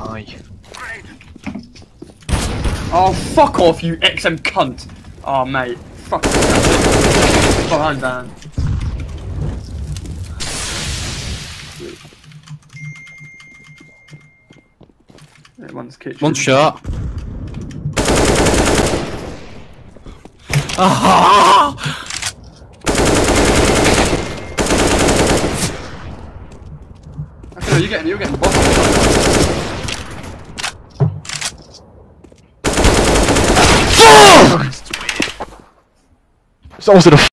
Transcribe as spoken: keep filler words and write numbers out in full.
die. Oh, fuck off, you X M cunt! Oh, mate. Fuck. Behind Dan. Yeah, one's kitchen. One shot. Ah! Actually, no, you're getting, you're getting bossed. It's almost in a